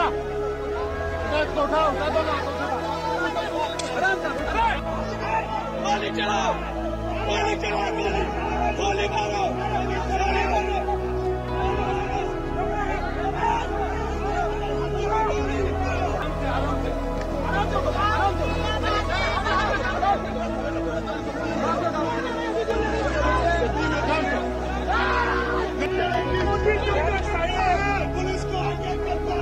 गोली चलाओ, गोली चलाओ, गोली मारो, गोली मारो। पुलिस को आगे करता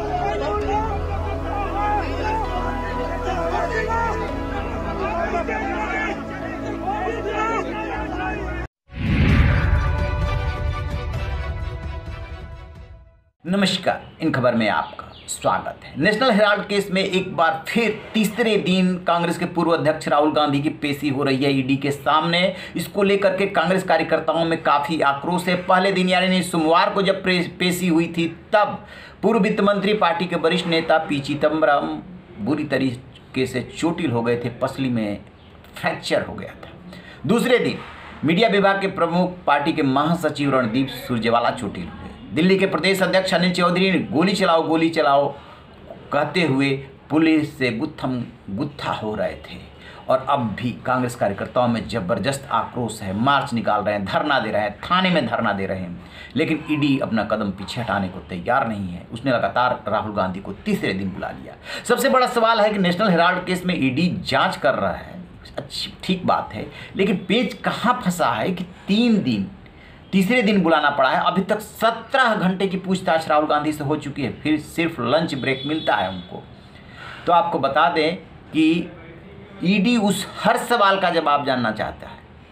नमस्कार, इन खबर में आपका स्वागत है। नेशनल हेराल्ड केस में एक बार फिर तीसरे दिन कांग्रेस के पूर्व अध्यक्ष राहुल गांधी की पेशी हो रही है ईडी के सामने। इसको लेकर के कांग्रेस कार्यकर्ताओं में काफ़ी आक्रोश है। पहले दिन यानी सोमवार को जब पेशी हुई थी तब पूर्व वित्त मंत्री पार्टी के वरिष्ठ नेता पी चिदम्बरम बुरी तरीके से चोटिल हो गए थे, पसली में फ्रैक्चर हो गया था। दूसरे दिन मीडिया विभाग के प्रमुख पार्टी के महासचिव रणदीप सुरजेवाला चोटिल हुए। दिल्ली के प्रदेश अध्यक्ष अनिल चौधरी ने गोली चलाओ कहते हुए पुलिस से गुत्थम गुत्था हो रहे थे। और अब भी कांग्रेस कार्यकर्ताओं में जबरदस्त आक्रोश है, मार्च निकाल रहे हैं, धरना दे रहे हैं, थाने में धरना दे रहे हैं, लेकिन ईडी अपना कदम पीछे हटाने को तैयार नहीं है। उसने लगातार राहुल गांधी को तीसरे दिन बुला लिया। सबसे बड़ा सवाल है कि नेशनल हेराल्ड केस में ईडी जांच कर रहा है, अच्छी ठीक बात है, लेकिन पेच कहाँ फंसा है कि तीसरे दिन बुलाना पड़ा है। अभी तक 17 घंटे की पूछताछ राहुल गांधी से हो चुकी है, फिर सिर्फ लंच ब्रेक मिलता है उनको। तो आपको बता दें कि ईडी उस हर सवाल का जवाब जानना चाहता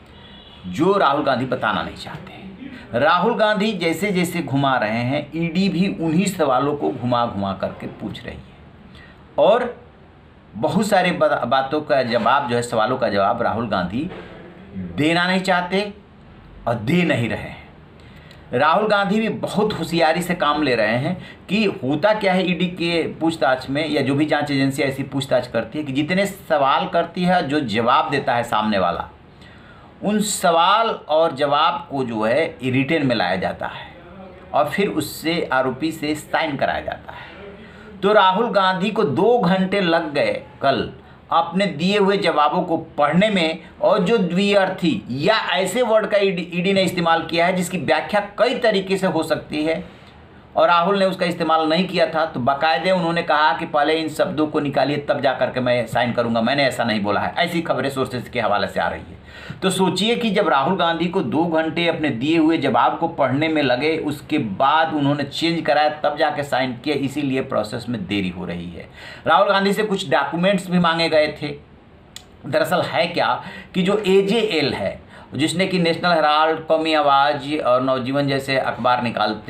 है जो राहुल गांधी बताना नहीं चाहते। राहुल गांधी जैसे जैसे घुमा रहे हैं, ईडी भी उन्हीं सवालों को घुमा घुमा करके पूछ रही है और बहुत सारे बातों का जवाब जो है, सवालों का जवाब राहुल गांधी देना नहीं चाहते और दे नहीं रहे हैं। राहुल गांधी भी बहुत होशियारी से काम ले रहे हैं कि होता क्या है ईडी के पूछताछ में, या जो भी जांच एजेंसी ऐसी पूछताछ करती है कि जितने सवाल करती है, जो जवाब देता है सामने वाला, उन सवाल और जवाब को जो है रिटेन में लाया जाता है और फिर उससे आरोपी से साइन कराया जाता है। तो राहुल गांधी को 2 घंटे लग गए कल अपने दिए हुए जवाबों को पढ़ने में, और जो द्विअर्थी या ऐसे वर्ड का ईडी ने इस्तेमाल किया है जिसकी व्याख्या कई तरीके से हो सकती है और राहुल ने उसका इस्तेमाल नहीं किया था, तो बाकायदे उन्होंने कहा कि पहले इन शब्दों को निकालिए तब जा करके मैं साइन करूंगा, मैंने ऐसा नहीं बोला है। ऐसी खबरें सोर्सेज के हवाले से आ रही है। तो सोचिए कि जब राहुल गांधी को 2 घंटे अपने दिए हुए जवाब को पढ़ने में लगे, उसके बाद उन्होंने चेंज कराया तब जाके साइन किया, इसीलिए प्रोसेस में देरी हो रही है। राहुल गांधी से कुछ डॉक्यूमेंट्स भी मांगे गए थे। दरअसल है क्या कि जो AJL है, जिसने कि नेशनल हेराल्ड, कौमी आवाज़ और नवजीवन जैसे अखबार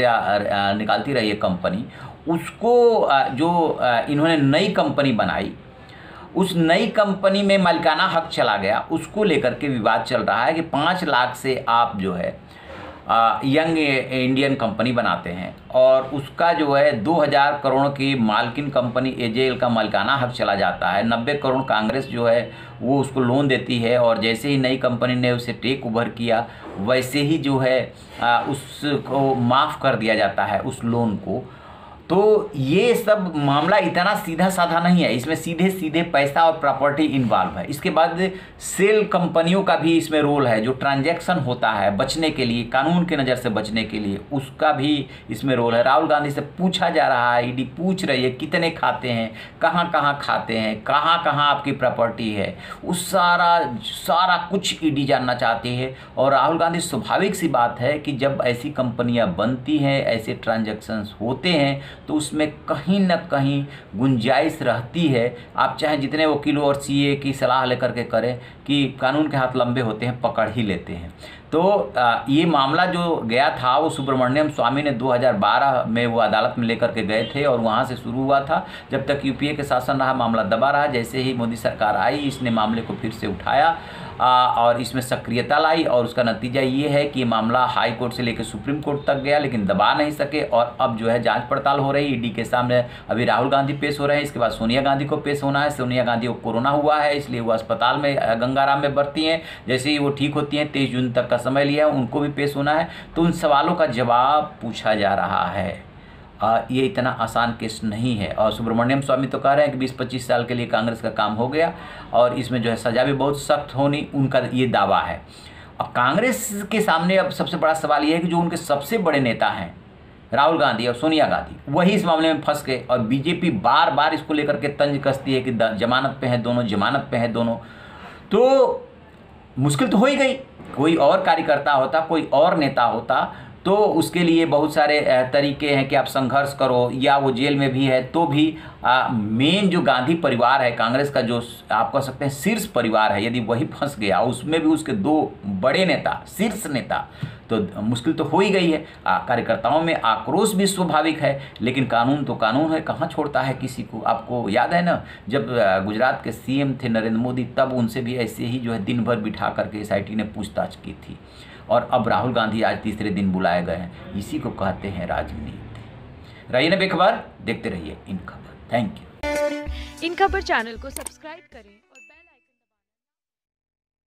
निकालती रही है कंपनी, उसको जो इन्होंने नई कंपनी बनाई, उस नई कंपनी में मालिकाना हक चला गया, उसको लेकर के विवाद चल रहा है कि 5 लाख से आप जो है यंग इंडियन कंपनी बनाते हैं और उसका जो है 2000 करोड़ की मालकिन कंपनी AJL का मालिकाना हक चला जाता है। 90 करोड़ कांग्रेस जो है वो उसको लोन देती है और जैसे ही नई कंपनी ने उसे टेक ओवर किया, वैसे ही जो है उसको माफ़ कर दिया जाता है उस लोन को। तो ये सब मामला इतना सीधा साधा नहीं है, इसमें सीधे सीधे पैसा और प्रॉपर्टी इन्वॉल्व है। इसके बाद सेल कंपनियों का भी इसमें रोल है, जो ट्रांजैक्शन होता है बचने के लिए, कानून की नज़र से बचने के लिए, उसका भी इसमें रोल है। राहुल गांधी से पूछा जा रहा है, ईडी पूछ रही है कितने खाते हैं, कहाँ कहाँ खाते हैं, कहाँ कहाँ आपकी प्रॉपर्टी है, उस सारा कुछ ईडी जानना चाहती है। और राहुल गांधी, स्वाभाविक सी बात है कि जब ऐसी कंपनियाँ बनती हैं, ऐसे ट्रांजैक्शंस होते हैं, तो उसमें कहीं ना कहीं गुंजाइश रहती है। आप चाहे जितने वकीलों और CA की सलाह लेकर के करें कि कानून के हाथ लंबे होते हैं, पकड़ ही लेते हैं। तो ये मामला जो गया था वो सुब्रमण्यम स्वामी ने 2012 में वो अदालत में लेकर के गए थे और वहाँ से शुरू हुआ था। जब तक UPA के शासन रहा, मामला दबा रहा। जैसे ही मोदी सरकार आई, इसने मामले को फिर से उठाया और इसमें सक्रियता लाई और उसका नतीजा ये है कि मामला हाई कोर्ट से लेकर सुप्रीम कोर्ट तक गया, लेकिन दबा नहीं सके। और अब जो है जांच पड़ताल हो रही है ईडी के सामने। अभी राहुल गांधी पेश हो रहे हैं, इसके बाद सोनिया गांधी को पेश होना है। सोनिया गांधी को कोरोना हुआ है, इसलिए वो अस्पताल में गंगाराम में भर्ती हैं। जैसे ही वो ठीक होती हैं, 23 जून तक का समय लिया है, उनको भी पेश होना है। तो उन सवालों का जवाब पूछा जा रहा है ये इतना आसान केस नहीं है। और सुब्रमण्यम स्वामी तो कह रहे हैं कि 20-25 साल के लिए कांग्रेस का काम हो गया और इसमें जो है सज़ा भी बहुत सख्त होनी, उनका ये दावा है। और कांग्रेस के सामने अब सबसे बड़ा सवाल ये है कि जो उनके सबसे बड़े नेता हैं राहुल गांधी और सोनिया गांधी, वही इस मामले में फंस गए और बीजेपी बार बार इसको लेकर के तंज कसती है कि जमानत पे है दोनों, जमानत पे है दोनों। तो मुश्किल तो हो ही गई। कोई और कार्यकर्ता होता, कोई और नेता होता तो उसके लिए बहुत सारे तरीके हैं कि आप संघर्ष करो, या वो जेल में भी है तो भी मेन जो गांधी परिवार है, कांग्रेस का जो आप कह सकते हैं शीर्ष परिवार है, यदि वही फंस गया, उसमें भी उसके 2 बड़े नेता, शीर्ष नेता, तो मुश्किल तो हो ही गई है। कार्यकर्ताओं में आक्रोश भी स्वाभाविक है, लेकिन कानून तो कानून है, कहाँ छोड़ता है किसी को। आपको याद है ना, जब गुजरात के सीएम थे नरेंद्र मोदी, तब उनसे भी ऐसे ही जो है दिन भर बिठा करके SIT ने पूछताछ की थी। और अब राहुल गांधी आज तीसरे दिन बुलाए गए हैं। इसी को कहते हैं राजनीति। रहिए ना बेखबर, देखते रहिए इन खबर। Thank you. इन खबर चैनल को सब्सक्राइब करें।